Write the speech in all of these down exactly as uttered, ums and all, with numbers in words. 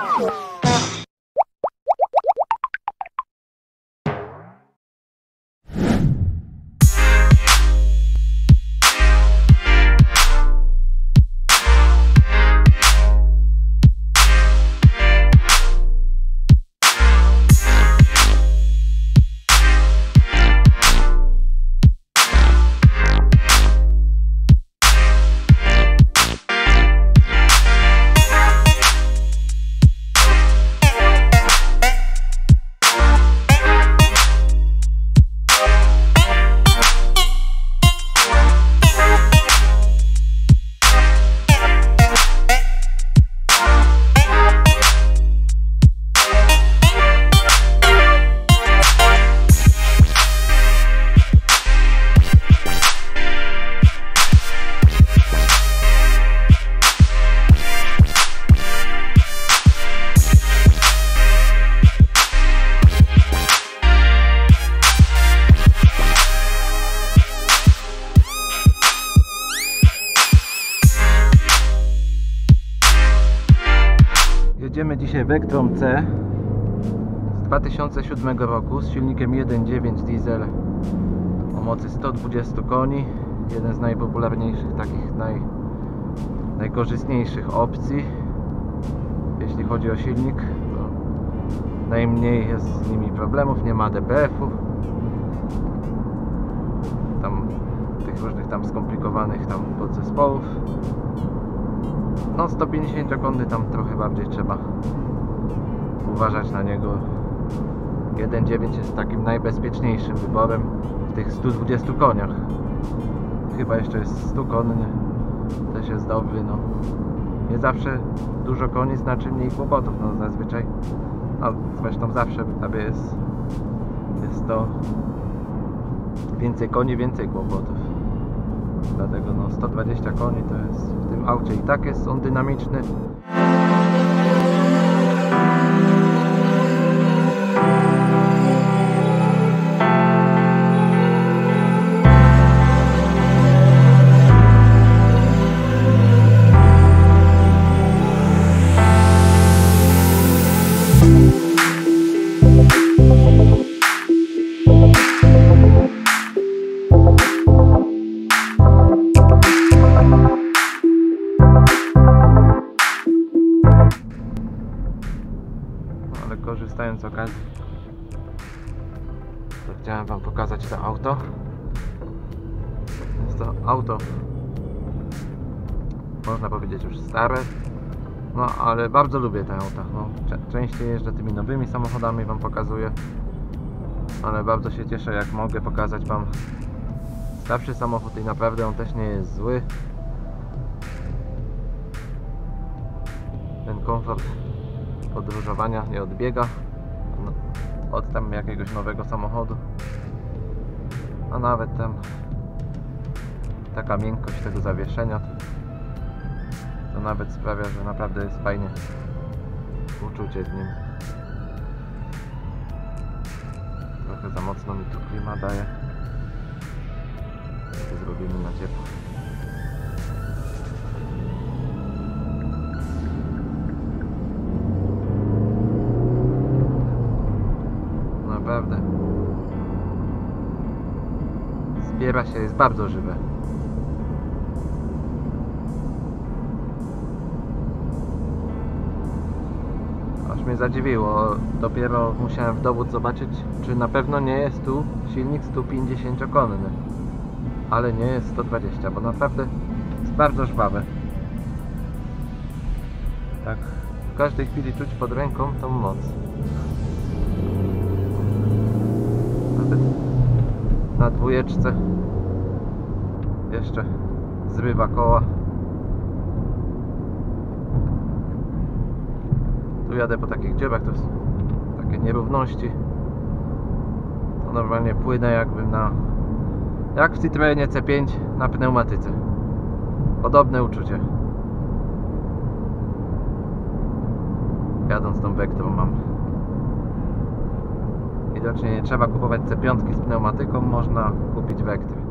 Jedziemy dzisiaj Vectrom C z dwa tysiące siódmego roku z silnikiem jeden dziewięć diesel o mocy sto dwadzieścia koni. Jeden z najpopularniejszych, takich naj, najkorzystniejszych opcji, jeśli chodzi o silnik. To najmniej jest z nimi problemów, nie ma D P F-ów, tam tych różnych tam skomplikowanych tam podzespołów. No sto pięćdziesiąt koni tam trochę bardziej trzeba uważać na niego. jeden dziewięć jest takim najbezpieczniejszym wyborem w tych stu dwudziestu koniach. Chyba jeszcze jest sto konny, też jest dobry. No nie zawsze dużo koni znaczy mniej kłopotów, no zazwyczaj, no zresztą zawsze prawie jest jest to więcej koni, więcej kłopotów. Dlatego no sto dwadzieścia koni to jest w tym aucie i tak jest on dynamiczny. Korzystając z okazji, to chciałem wam pokazać to auto. Jest to auto, można powiedzieć, już stare, no ale bardzo lubię te auta. No, częściej jeżdżę tymi nowymi samochodami, wam pokazuję, ale bardzo się cieszę, jak mogę pokazać wam starszy samochód i naprawdę on też nie jest zły. Ten komfort podróżowania nie odbiega od tam jakiegoś nowego samochodu, a nawet tam taka miękkość tego zawieszenia to nawet sprawia, że naprawdę jest fajnie uczucie z nim. Trochę za mocno mi tu klima daje, to zrobimy na ciepło. Naprawdę zbiera się, jest bardzo żywe. Aż mnie zadziwiło, dopiero musiałem w dowód zobaczyć, czy na pewno nie jest tu silnik sto pięćdziesiąt konny, ale nie jest sto dwadzieścia, bo naprawdę jest bardzo żwawe. Tak, w każdej chwili czuć pod ręką tą moc. Na dwójeczce jeszcze zrywa koła. Tu jadę po takich dziurach, to są takie nierówności. To normalnie płynę jakbym na, jak w Citroenie C pięć na pneumatyce. Podobne uczucie. Jadąc tą Vectrom mam. Widocznie nie trzeba kupować C pięć z pneumatyką, można kupić Vectrom.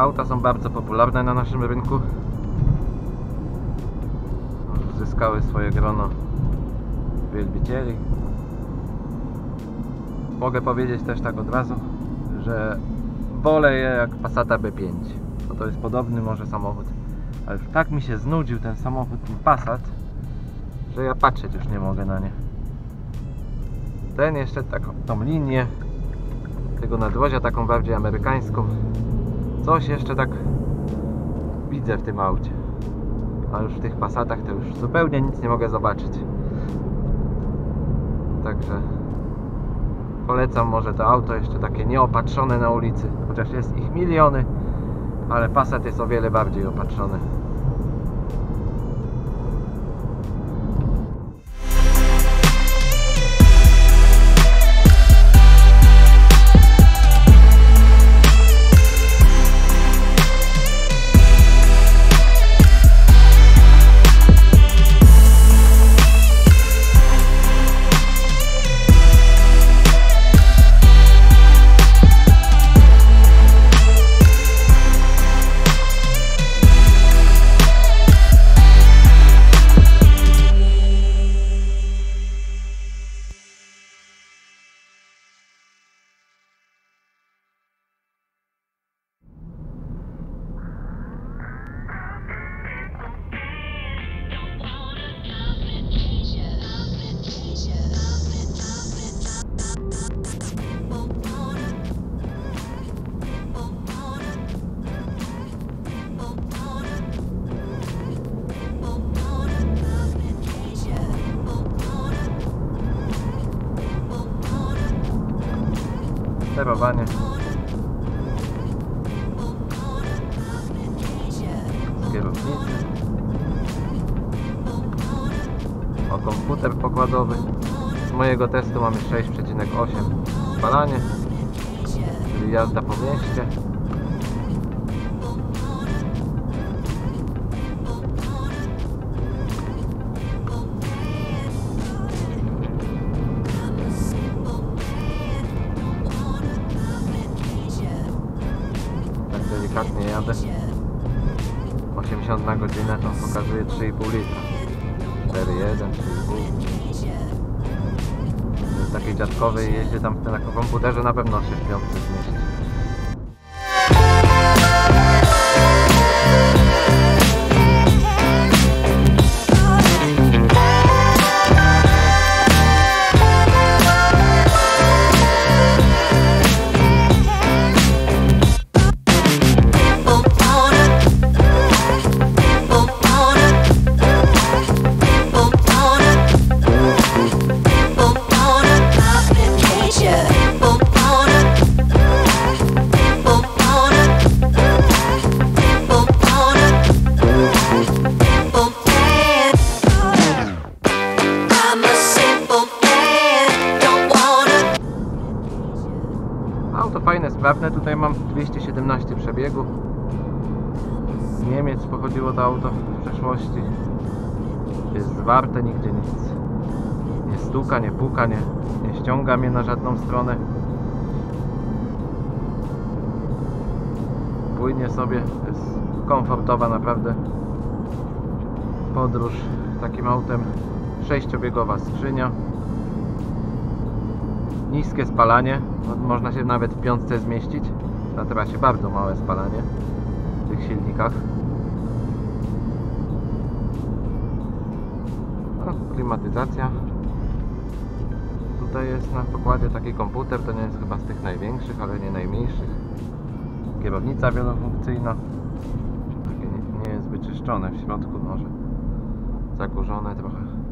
auta są bardzo popularne na naszym rynku. Zyskały swoje grono wielbicieli. Mogę powiedzieć też tak od razu, że wolę je jak Passata B pięć. No to jest podobny może samochód, ale już tak mi się znudził ten samochód, ten Passat, że ja patrzeć już nie mogę na nie. Ten jeszcze taką tą linię tego nadwozia, taką bardziej amerykańską, coś jeszcze tak widzę w tym aucie, a już w tych Passatach to już zupełnie nic nie mogę zobaczyć. Także polecam może to auto jeszcze takie nieopatrzone na ulicy, chociaż jest ich miliony, ale Passat jest o wiele bardziej opatrzony. Sterowanie z kierownicy, o komputer pokładowy. Z mojego testu mamy sześć przecinek osiem spalanie, czyli jazda po mieście. Delikatnie jadę, osiemdziesiąt na godzinę, to pokazuje trzy i pół litra, cztery jeden, trzy i pół. W takiej dziadkowej jeździe tam na komputerze na pewno sześć piątek zmieści. Auto fajne, sprawne, tutaj mam dwieście siedemnaście przebiegu. Z Niemiec pochodziło to auto w przeszłości. Jest zwarte, nigdzie nic nie stuka, nie puka, nie, nie ściąga mnie na żadną stronę. Płynie sobie, jest komfortowa naprawdę podróż takim autem. Sześciobiegowa skrzynia. Niskie spalanie, można się nawet w piątce zmieścić. Na trasie bardzo małe spalanie w tych silnikach. No, klimatyzacja. Tutaj jest na pokładzie taki komputer, to nie jest chyba z tych największych, ale nie najmniejszych. Kierownica wielofunkcyjna. Takie nie, nie jest wyczyszczone w środku, może zakurzone trochę.